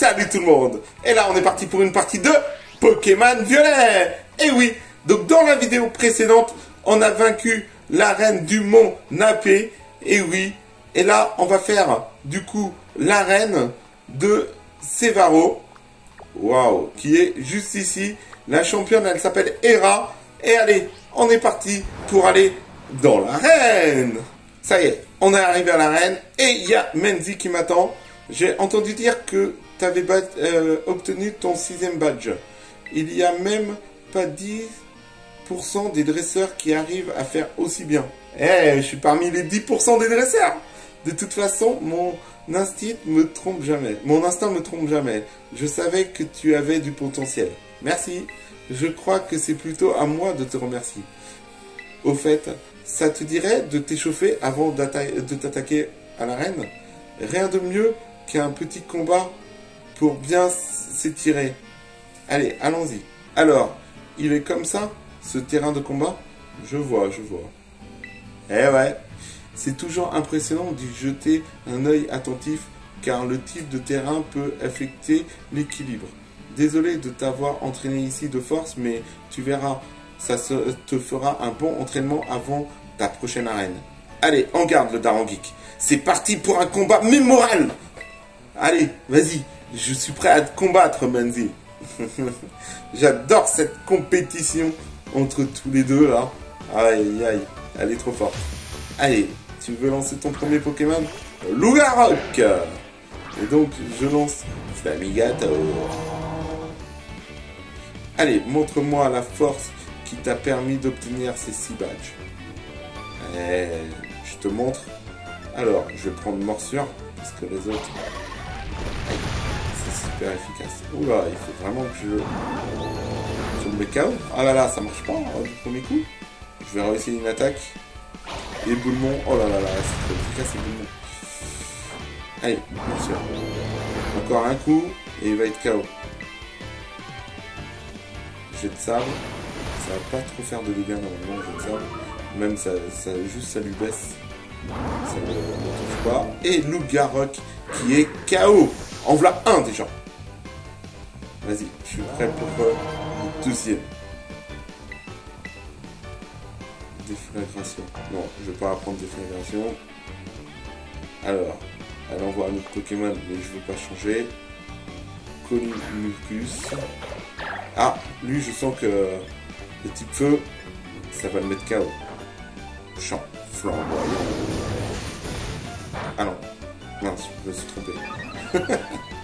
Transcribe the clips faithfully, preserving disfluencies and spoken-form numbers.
Salut tout le monde. Et là on est parti pour une partie de Pokémon Violet. Et oui, donc dans la vidéo précédente, on a vaincu la reine du mont Napé. Et oui, et là on va faire du coup la reine de Sévaro. Waouh, qui est juste ici. La championne, elle s'appelle Hera. Et allez, on est parti pour aller dans l'arène. Ça y est, on est arrivé à l'arène et il y a Menzi qui m'attend. J'ai entendu dire que tu avais euh, obtenu ton sixième badge. Il y a même pas dix pour cent des dresseurs qui arrivent à faire aussi bien. Eh, je suis parmi les dix pour cent des dresseurs. De toute façon, mon instinct me trompe jamais. Mon instinct me trompe jamais. Je savais que tu avais du potentiel. Merci. Je crois que c'est plutôt à moi de te remercier. Au fait, ça te dirait de t'échauffer avant de t'attaquer à l'arène? Rien de mieux qu'un petit combat pour bien s'étirer. Allez, allons-y. Alors, il est comme ça, ce terrain de combat? Je vois, je vois. Eh ouais, c'est toujours impressionnant d'y jeter un œil attentif, car le type de terrain peut affecter l'équilibre. Désolé de t'avoir entraîné ici de force, mais tu verras, ça te fera un bon entraînement avant ta prochaine arène. Allez, en garde le Daron Geek. C'est parti pour un combat mémorable. Allez, vas-y, je suis prêt à te combattre, Menzi. J'adore cette compétition entre tous les deux, là. Aïe, aïe, elle est trop forte. Allez, tu veux lancer ton premier Pokémon? Lougarok. Et donc, je lance Flamigato. Allez, montre-moi la force qui t'a permis d'obtenir ces six badges. Eh, je te montre. Alors, je vais prendre morsure, parce que les autres... C'est super efficace. Oula, il faut vraiment que je... Je me mets K O. Ah là là, ça marche pas, hein, du premier coup. Je vais réussir une attaque. Et Boulemon. Oh là là là, c'est trop efficace, et Boulemon. Allez, morsure. Encore un coup, et il va être K O. Jet de sable, ça va pas trop faire de dégâts normalement, jet de sable. Même ça, ça juste ça lui baisse. Ça ne touche pas. Et Lougarok qui est K O. En voilà un déjà. Vas-y, je suis prêt pour euh, le deuxième. Déflagration. Non, je vais pas apprendre déflagration. Alors, elle envoie un autre Pokémon, mais je veux pas changer. Conimucus. Ah, lui, je sens que le type feu, ça va le mettre K O. Champ, flamboyant. Ah non, mince, je me suis trompé.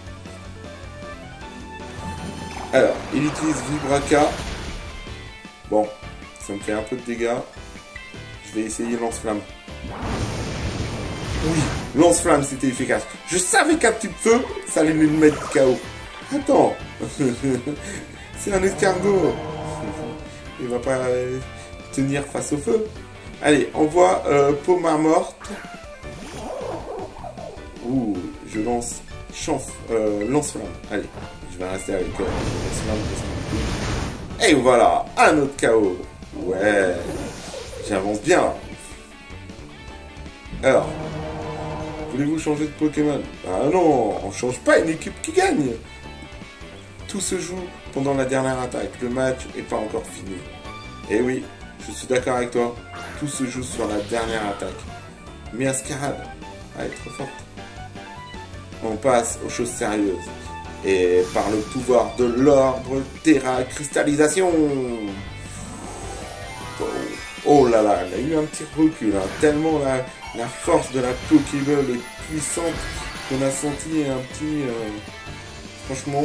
Alors, il utilise Vibraka. Bon, ça me fait un peu de dégâts. Je vais essayer lance-flamme. Oui, lance-flamme, c'était efficace. Je savais qu'un type feu, ça allait lui mettre K O. Attends. C'est un escargot. Il va pas tenir face au feu. Allez, envoie euh, Pommard morte. Ouh, je lance chanf, euh, lance-flamme. Allez, je vais rester avec euh, lance-flamme. Et voilà, un autre K O. Ouais, j'avance bien. Alors, voulez-vous changer de Pokémon? Ah non, on change pas une équipe qui gagne. Tout se joue pendant la dernière attaque. Le match n'est pas encore fini. Et oui, je suis d'accord avec toi. Tout se joue sur la dernière attaque. Mais Ascarade, elle est trop forte. On passe aux choses sérieuses. Et par le pouvoir de l'ordre Terra Cristallisation. Oh, oh là là, il a eu un petit recul. Hein. Tellement la, la force de la Pokéball est puissante qu'on a senti un petit... Euh, franchement...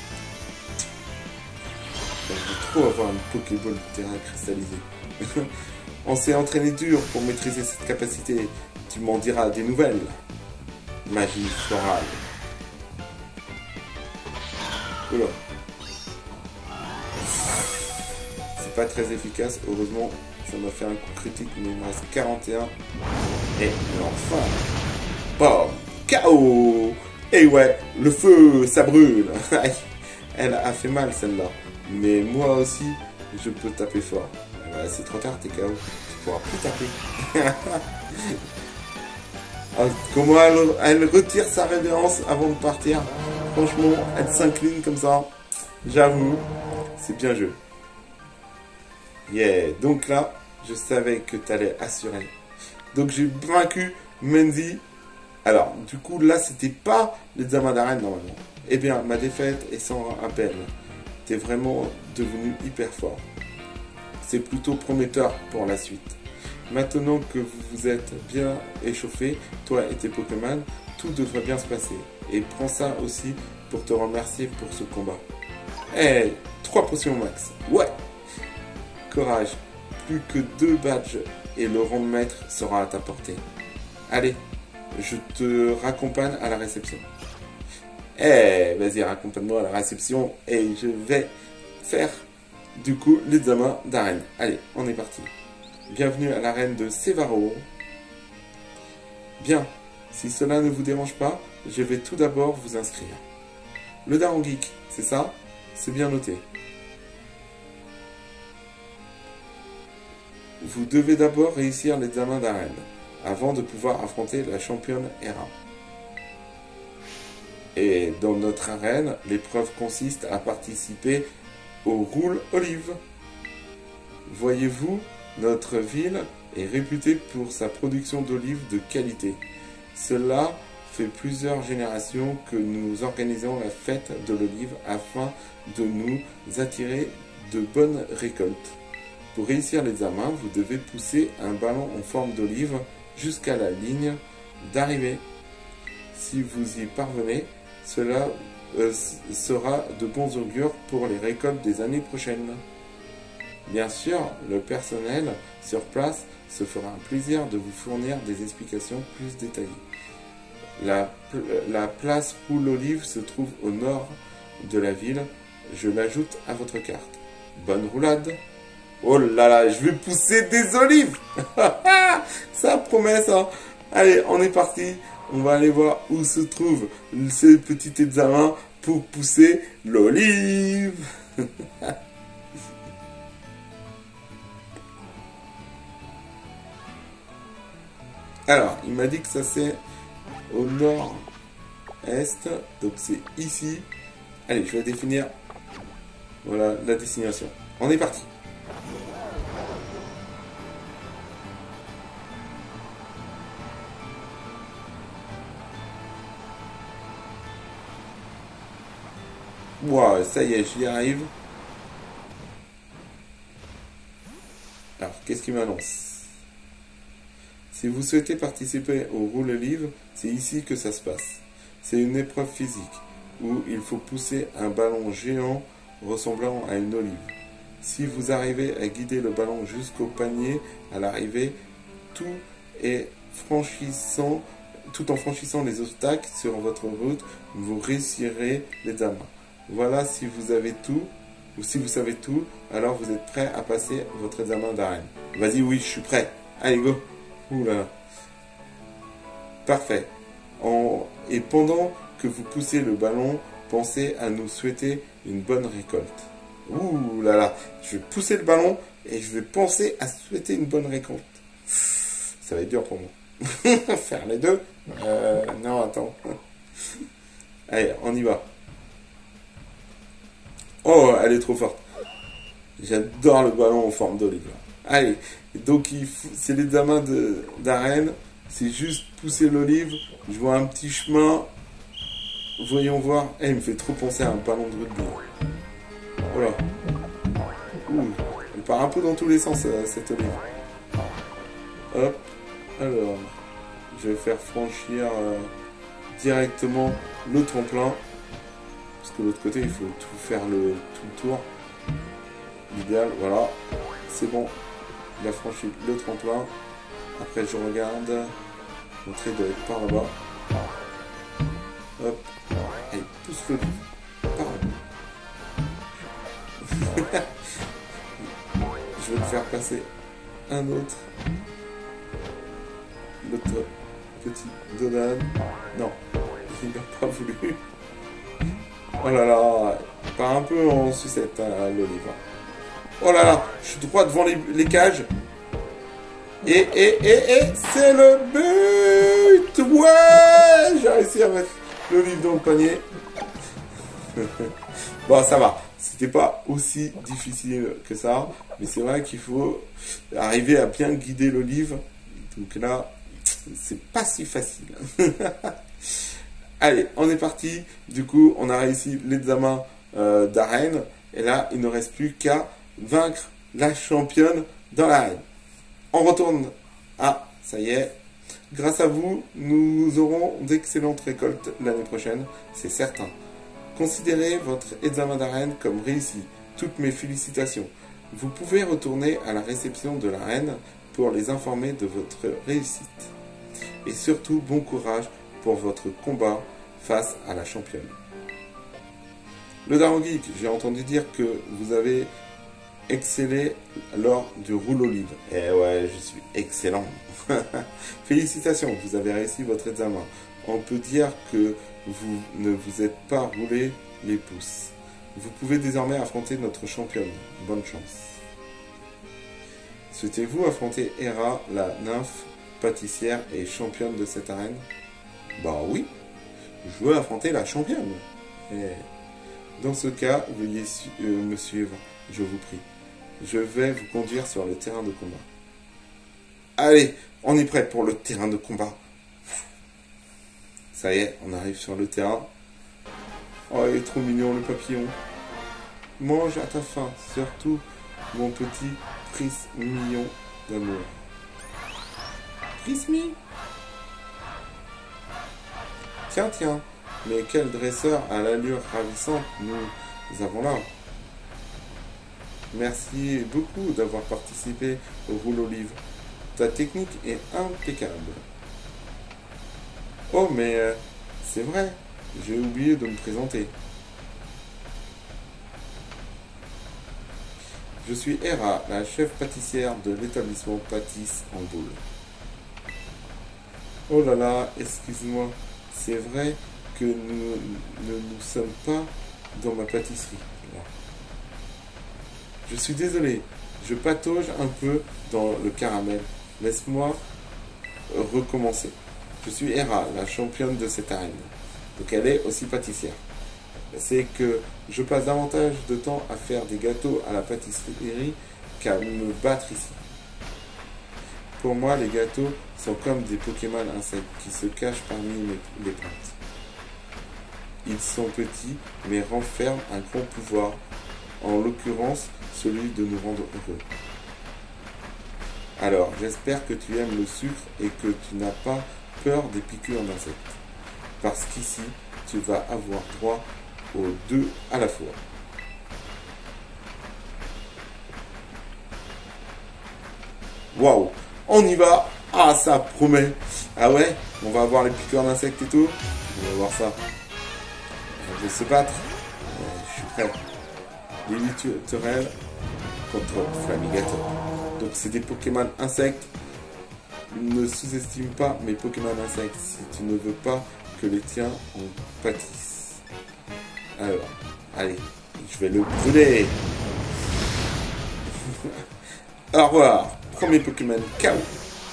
Je veux trop avoir une Pokéball de terrain cristallisé. On s'est entraîné dur pour maîtriser cette capacité. Tu m'en diras des nouvelles. Magie florale. Oula. C'est pas très efficace. Heureusement, ça m'a fait un coup critique, mais il me reste quarante et un. Et enfin. Bam. K O. Et ouais, le feu, ça brûle. Elle a fait mal celle-là. Mais moi aussi, je peux taper fort. Bah, c'est trop tard, t'es K O. Tu pourras plus taper. Ah, comment elle, elle retire sa révérence avant de partir. Franchement, elle s'incline comme ça. J'avoue, c'est bien joué. Yeah, donc là, je savais que tu allais assurer. Donc j'ai vaincu Mendy. Alors, du coup, là, c'était pas l'examen d'arène normalement. Eh bien, ma défaite est sans appel. T'es vraiment devenu hyper fort. C'est plutôt prometteur pour la suite. Maintenant que vous vous êtes bien échauffé, toi et tes Pokémon, tout devrait bien se passer. Et prends ça aussi pour te remercier pour ce combat. Eh, hey, trois potions max. Ouais. Courage. Plus que deux badges et le rang de maître sera à ta portée. Allez, je te raccompagne à la réception. Eh, hey, vas-y, raccompagne-moi à la réception et je vais faire du coup l'examen d'arène. Allez, on est parti. Bienvenue à l'arène de Sevaro. Bien, si cela ne vous dérange pas, je vais tout d'abord vous inscrire. Le Daron Geek, c'est ça? C'est bien noté. Vous devez d'abord réussir l'examen d'arène, avant de pouvoir affronter la championne Hera. Et dans notre arène, l'épreuve consiste à participer au Roule Olive. Voyez-vous, notre ville est réputée pour sa production d'olives de qualité. Cela fait plusieurs générations que nous organisons la fête de l'olive afin de nous attirer de bonnes récoltes. Pour réussir l'examen, vous devez pousser un ballon en forme d'olive jusqu'à la ligne d'arrivée. Si vous y parvenez, cela euh, sera de bons augures pour les récoltes des années prochaines. Bien sûr, le personnel sur place se fera un plaisir de vous fournir des explications plus détaillées. La, la place Roule Olive se trouve au nord de la ville. Je l'ajoute à votre carte. Bonne roulade! Oh là là, je vais pousser des olives. Ça promet ça. Allez, on est parti. On va aller voir où se trouve ce petit examen pour pousser l'olive. Alors, il m'a dit que ça c'est au nord-est. Donc c'est ici. Allez, je vais définir voilà la destination. On est parti. Wow, ça y est, j'y arrive. Alors, qu'est-ce qu'il m'annonce? Si vous souhaitez participer au Roule Olive, c'est ici que ça se passe. C'est une épreuve physique, où il faut pousser un ballon géant ressemblant à une olive. Si vous arrivez à guider le ballon jusqu'au panier à l'arrivée, tout, est franchissant, tout en franchissant les obstacles sur votre route, vous réussirez l'examen. Voilà, si vous avez tout, ou si vous savez tout, alors vous êtes prêt à passer votre examen d'arène. Vas-y, oui, je suis prêt. Allez, go. Ouh là là. Parfait. En... Et pendant que vous poussez le ballon, pensez à nous souhaiter une bonne récolte. Ouh là là. Je vais pousser le ballon et je vais penser à souhaiter une bonne récolte. Ça va être dur pour moi. Faire les deux euh, Non, attends. Allez, on y va. Oh, elle est trop forte. J'adore le ballon en forme d'olive. Allez, donc c'est l'examen d'arène. C'est juste pousser l'olive. Je vois un petit chemin. Voyons voir. Eh, il me fait trop penser à un ballon de rugby. Voilà. Ouh, elle part un peu dans tous les sens, cette olive. Hop. Alors, je vais faire franchir euh, directement le tremplin. Parce que de l'autre côté, il faut tout faire le, tout le tour. L'idéal, voilà. C'est bon. Il a franchi le tremplin. Après, je regarde. L'entrée doit être par là-bas. Hop. Allez, pousse le livre. Par là. Je vais te faire passer un autre. L'autre petit Donald. Non, il n'a pas voulu. Oh là là, il part un peu en sucette, hein, l'olive. Oh là là, je suis droit devant les, les cages. Et, et, et, et, c'est le but. Ouais, j'ai réussi à mettre l'olive dans le panier. Bon, ça va. C'était pas aussi difficile que ça. Mais c'est vrai qu'il faut arriver à bien guider l'olive. Donc là, c'est pas si facile. Allez, on est parti. Du coup, on a réussi l'examen euh, d'arène. Et là, il ne reste plus qu'à vaincre la championne dans l'arène. On retourne. Ah, ça y est. Grâce à vous, nous aurons d'excellentes récoltes l'année prochaine, c'est certain. Considérez votre examen d'arène comme réussi. Toutes mes félicitations. Vous pouvez retourner à la réception de la reine pour les informer de votre réussite. Et surtout, bon courage pour votre combat face à la championne. Le Daron Geek, j'ai entendu dire que vous avez excellé lors du roule olive. Eh ouais, je suis excellent. Félicitations, vous avez réussi votre examen. On peut dire que vous ne vous êtes pas roulé les pouces. Vous pouvez désormais affronter notre championne. Bonne chance. Souhaitez-vous affronter Hera, la nymphe pâtissière et championne de cette arène? Bah oui, je veux affronter la championne. Et dans ce cas, veuillez su euh, me suivre, je vous prie. Je vais vous conduire sur le terrain de combat. Allez, on est prêt pour le terrain de combat. Ça y est, on arrive sur le terrain. Oh, il est trop mignon le papillon. Mange à ta faim, surtout mon petit Prismillon d'amour. Prismi. Tiens, tiens, mais quel dresseur à l'allure ravissante nous avons là. Merci beaucoup d'avoir participé au roule olive. Ta technique est impeccable. Oh, mais euh, c'est vrai, j'ai oublié de me présenter. Je suis Hera, la chef pâtissière de l'établissement Pâtisse en Boule. Oh là là, excuse-moi, c'est vrai que nous ne nous, nous sommes pas dans ma pâtisserie. Là. Je suis désolé, je patauge un peu dans le caramel. Laisse-moi recommencer. Je suis Hera, la championne de cette arène. Donc elle est aussi pâtissière. C'est que je passe davantage de temps à faire des gâteaux à la pâtisserie qu'à me battre ici. Pour moi, les gâteaux sont comme des Pokémon insectes qui se cachent parmi les plantes. Ils sont petits, mais renferment un grand pouvoir, en l'occurrence celui de nous rendre heureux. Alors, j'espère que tu aimes le sucre et que tu n'as pas peur des piqûres d'insectes. Parce qu'ici, tu vas avoir droit aux deux à la fois. Waouh, on y va. Ah, ça promet. Ah ouais, on va avoir les piqûres d'insectes et tout. On va voir ça. Je vais se battre. Je suis prêt. Lily Turel contre Flamigator. Donc c'est des Pokémon insectes. Ne sous-estime pas mes Pokémon insectes si tu ne veux pas que les tiens en pâtissent. Alors, allez, je vais le brûler. Au revoir. Premier Pokémon K O.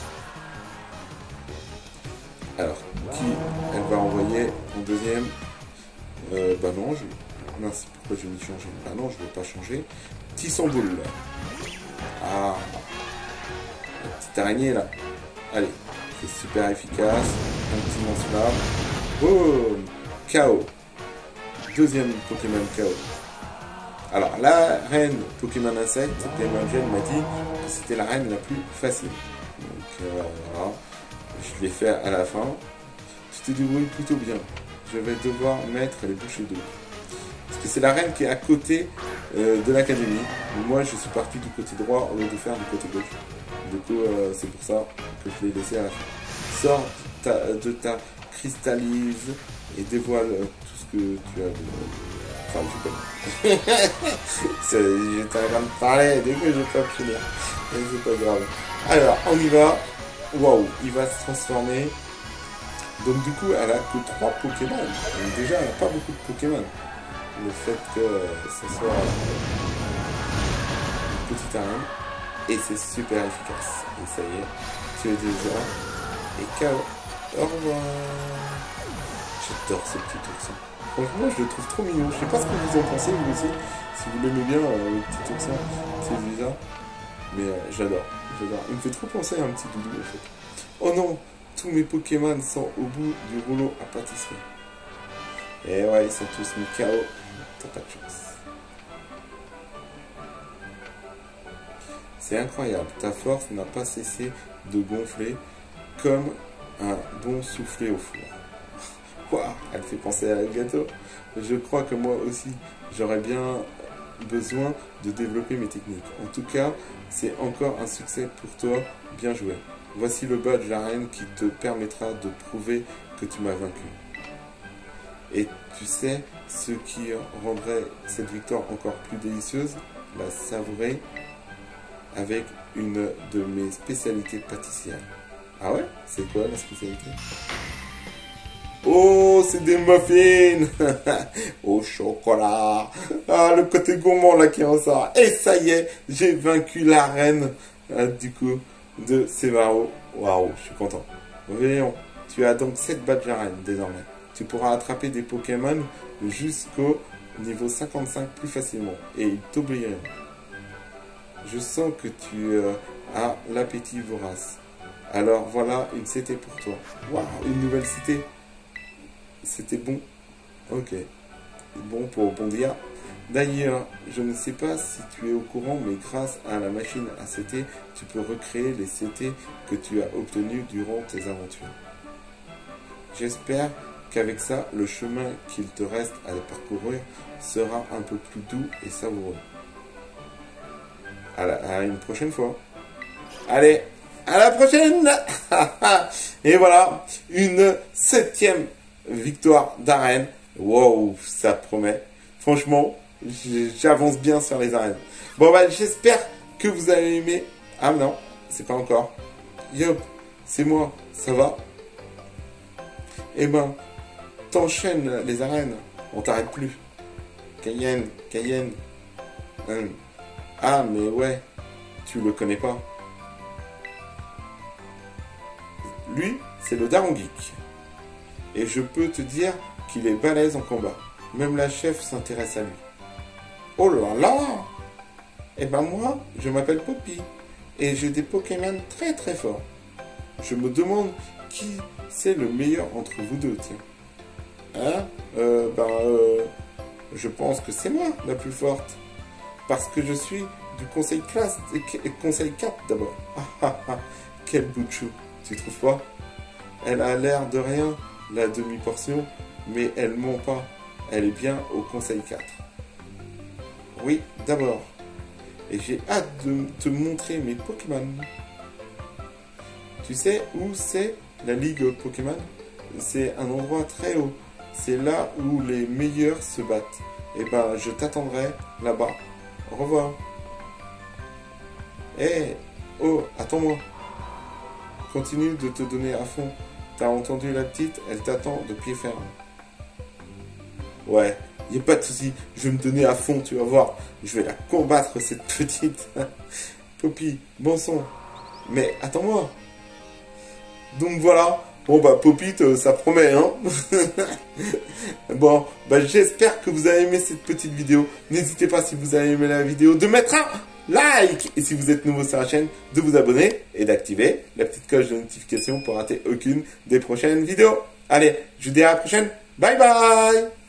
Alors, qui elle va envoyer en deuxième? euh, Bah non, je... Mince, pourquoi je vais m'y changer? Bah non, je ne vais pas changer. Tissamboule. Ah, la petite araignée là. Allez, c'est super efficace. Un petit lance-flamme. Boum, K O. Deuxième Pokémon K O. Alors, la reine Pokémon Insecte, Gameangel m'a dit que c'était la reine la plus facile. Donc, euh, voilà. Je l'ai fait à la fin. Tu te débrouilles plutôt bien. Je vais devoir mettre les bouchées d'eau. Parce que c'est la reine qui est à côté euh, de l'académie. Moi, je suis parti du côté droit au lieu de faire du côté gauche. Du coup, euh, c'est pour ça que je l'ai laissé à la fin. Sors ta, de ta cristallise et dévoile tout ce que tu as de... Enfin, je sais pas. J'étais en train de parler, dès que je peux pas finir. Mais c'est pas grave. Alors, on y va. Waouh, il va se transformer. Donc du coup, elle a que trois Pokémon. Donc déjà, elle n'a pas beaucoup de Pokémon. Le fait que ce soit une petite arène. Et c'est super efficace. Et ça y est, tu es déjà. Et K O. Au revoir. J'adore ce petit ourson. Franchement, je le trouve trop mignon. Je sais pas ce que vous en pensez, vous aussi. Si vous l'aimez bien, euh, le petit ourson, c'est bizarre. Mais euh, j'adore, j'adore. Il me fait trop penser à un petit doudou, en fait. Oh non, tous mes Pokémon sont au bout du rouleau à pâtisserie. Et ouais, ils sont tous mis K O. T'as pas de chance. C'est incroyable, ta force n'a pas cessé de gonfler comme un bon soufflé au four. Waouh, elle fait penser à la gâteau. Je crois que moi aussi, j'aurais bien besoin de développer mes techniques. En tout cas, c'est encore un succès pour toi. Bien joué. Voici le badge d'arène qui te permettra de prouver que tu m'as vaincu. Et tu sais ce qui rendrait cette victoire encore plus délicieuse? La savourer avec une de mes spécialités pâtissières. Ah ouais? C'est quoi la spécialité? Oh, c'est des muffins au chocolat. Ah, le côté gourmand là qui ressort. Et ça y est, j'ai vaincu la reine euh, du coup de Sévaro. Waouh, je suis content. Voyons, tu as donc sept badges arène désormais. Tu pourras attraper des Pokémon jusqu'au niveau cinquante-cinq plus facilement. Et ils t'oublieront. Je sens que tu euh, as l'appétit vorace. Alors voilà une cité pour toi. Waouh, une nouvelle cité. C'était bon. Ok. Bon pour bondir. D'ailleurs, je ne sais pas si tu es au courant, mais grâce à la machine à C T, tu peux recréer les C T que tu as obtenus durant tes aventures. J'espère qu'avec ça, le chemin qu'il te reste à parcourir sera un peu plus doux et savoureux. À, la, à une prochaine fois. Allez, à la prochaine. Et voilà, une septième victoire d'arène. Wow, ça promet. Franchement, j'avance bien sur les arènes. Bon bah j'espère que vous avez aimé. Ah non, c'est pas encore. Yop, c'est moi, ça va? Eh ben, t'enchaînes les arènes, on t'arrête plus. Cayenne, Cayenne. Hum. Ah mais ouais, tu le connais pas. Lui, c'est le Daron Geek. Et je peux te dire qu'il est balèze en combat. Même la chef s'intéresse à lui. Oh là là! Eh ben moi, je m'appelle Poppy. Et j'ai des Pokémon très très forts. Je me demande qui c'est le meilleur entre vous deux, tiens. Hein? Euh, ben, euh, je pense que c'est moi la plus forte. Parce que je suis du conseil classe et conseil quatre d'abord. Ah ah ah, quel bout de chou, tu trouves pas? Elle a l'air de rien, la demi-portion, mais elle ment pas. Elle est bien au conseil quatre. Oui, d'abord. Et j'ai hâte de te montrer mes Pokémon. Tu sais où c'est la Ligue Pokémon? C'est un endroit très haut. C'est là où les meilleurs se battent. Et ben, je t'attendrai là-bas. Au revoir. Eh, hey, oh, attends-moi. Continue de te donner à fond. T'as entendu la petite? Elle t'attend de pied ferme. Ouais, y a pas de souci. Je vais me donner à fond, tu vas voir. Je vais la combattre, cette petite. Poppy, bon son. Mais attends-moi. Donc voilà. Bon bah Poppy, ça promet, hein. Bon, bah j'espère que vous avez aimé cette petite vidéo. N'hésitez pas, si vous avez aimé la vidéo, de mettre un like. Et si vous êtes nouveau sur la chaîne, de vous abonner et d'activer la petite cloche de notification pour rater aucune des prochaines vidéos. Allez, je vous dis à la prochaine. Bye bye.